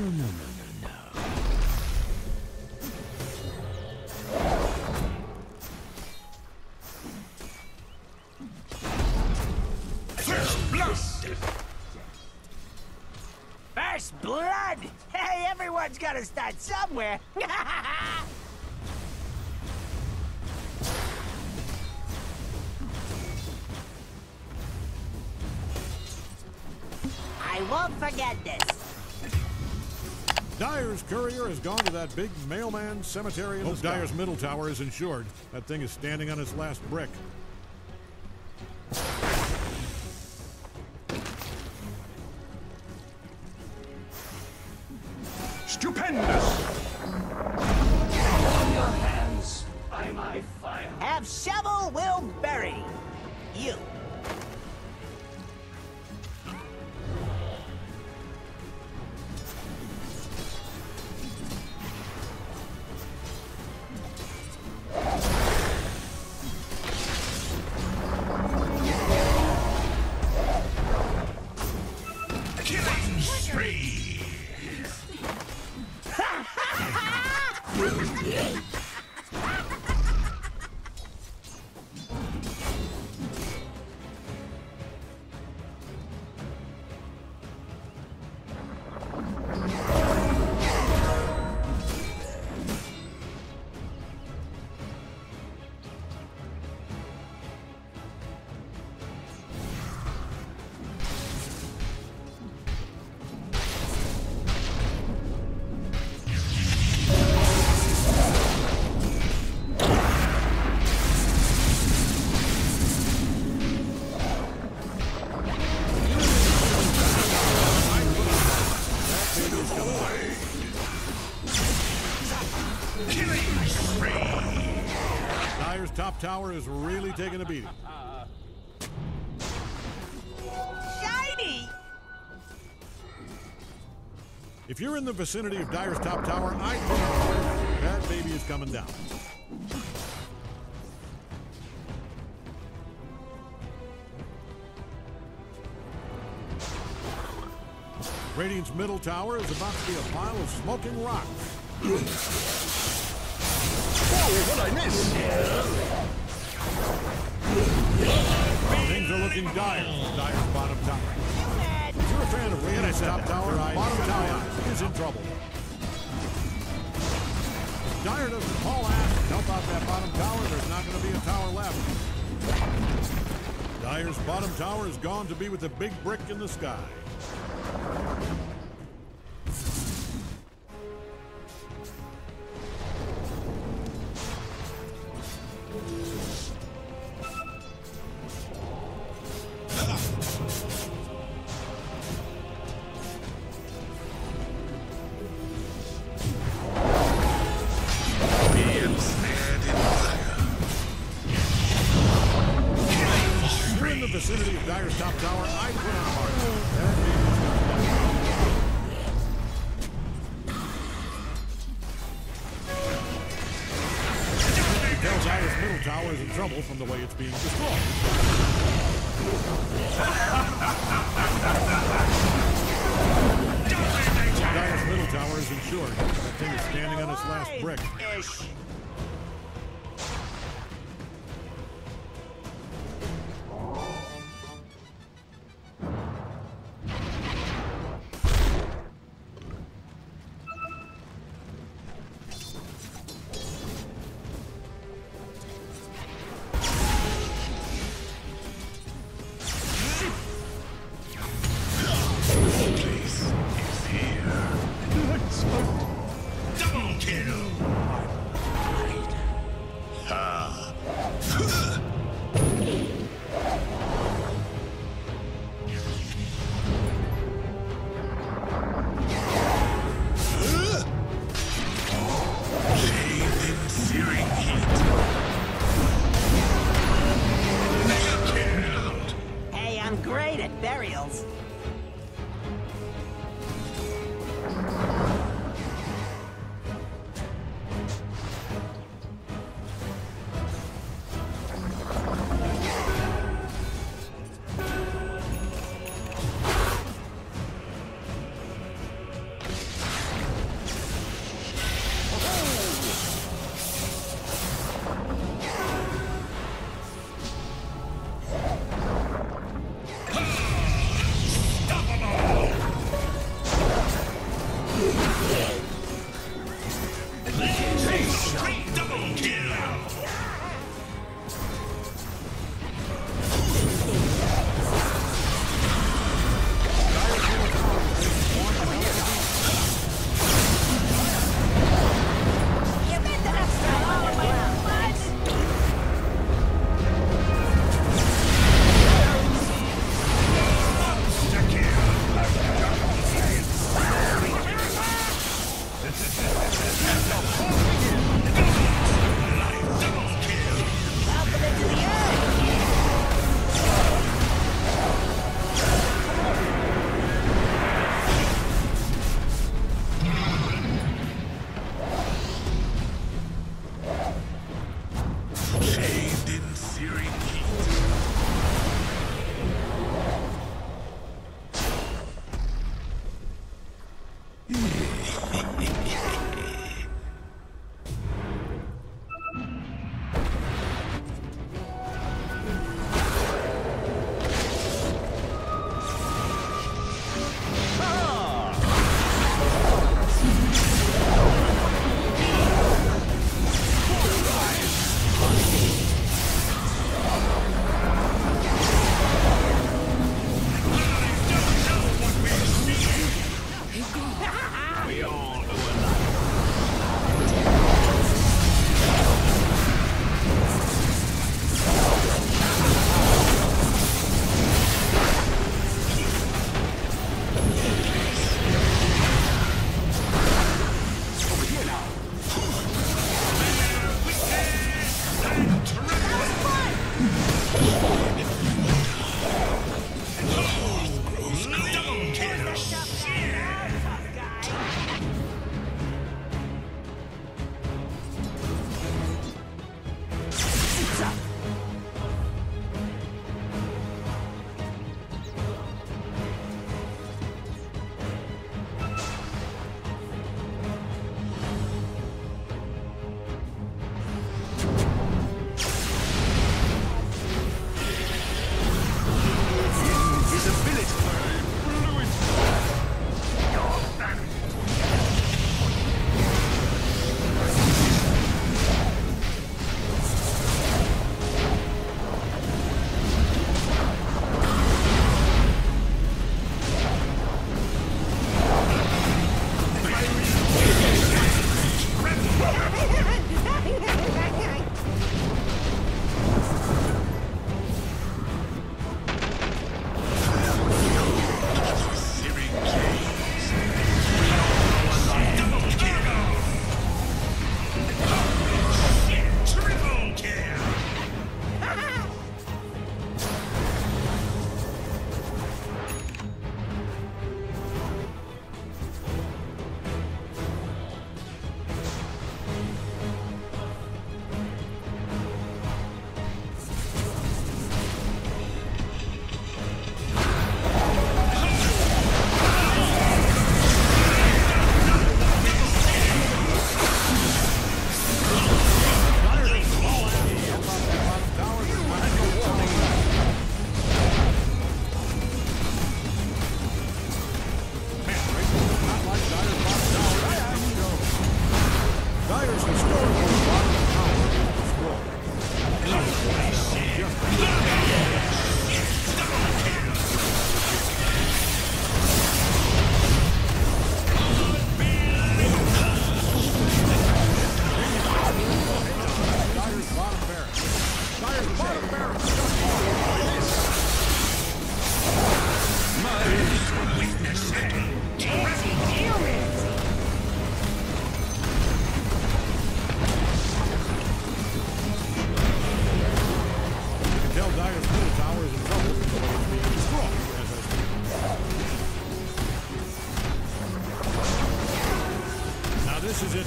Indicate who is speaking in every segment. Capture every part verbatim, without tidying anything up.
Speaker 1: no, no, no, no.
Speaker 2: First blood!
Speaker 3: First blood? Hey, everyone's gotta start somewhere. I won't forget this.
Speaker 4: Dyer's courier has gone to that big mailman cemetery in the sky. Dyer's middle tower is insured. That thing is standing on its last brick.
Speaker 2: Stupendous!
Speaker 5: On your hands by my fire.
Speaker 3: Have shovel, will bury you.
Speaker 2: Killing spree!
Speaker 4: Dyer's top tower is really taking a beating.
Speaker 3: Shiny!
Speaker 4: If you're in the vicinity of Dyer's top tower, I think that baby is coming down. Radiant's middle tower is about to be a pile of smoking rocks.
Speaker 2: Oh, what I missed!
Speaker 4: Things are looking dire for Dyer's bottom tower. If you're a fan of Radiant's top tower, bottom tower is in trouble. Dyer doesn't haul ass and help out that bottom tower, there's not going to be a tower left. Dyer's bottom tower is gone to be with the big brick in the sky. Vicinity of Dyer's top tower, I put on hard. Tells Dyer's middle tower is in trouble from the way it's being destroyed. Dyer's middle tower is insured. That thing is standing on its last brick.
Speaker 3: Ish.
Speaker 2: Double kill!
Speaker 3: Hey, I'm great at burials.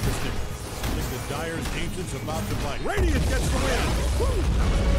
Speaker 4: interesting. I think the Dire's Ancient's about to bite. Radiant gets the win! Woo!